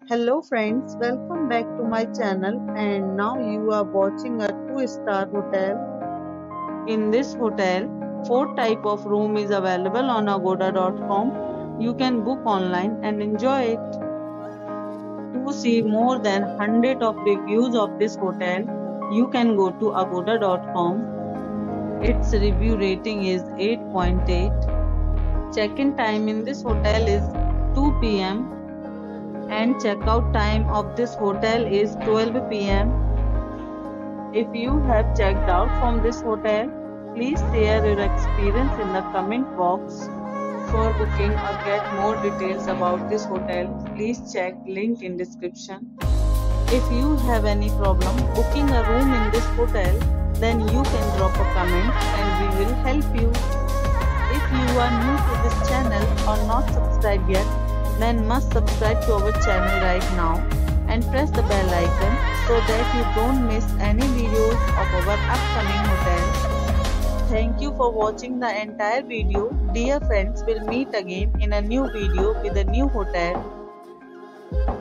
Hello friends, welcome back to my channel and now you are watching a 2-star hotel. In this hotel, 4 type of room is available on agoda.com. You can book online and enjoy it. To see more than 100 of reviews of this hotel, you can go to agoda.com. Its review rating is 8.8. Check-in time in this hotel is 2 p.m. and checkout time of this hotel is 12 p.m. If you have checked out from this hotel, please share your experience in the comment box. For booking or get more details about this hotel, please check link in description. If you have any problem booking a room in this hotel, then you can drop a comment and we will help you. If you are new to this channel or not subscribed yet, then must subscribe to our channel right now and press the bell icon so that you don't miss any videos of our upcoming hotels. Thank you for watching the entire video. Dear friends, we'll meet again in a new video with a new hotel.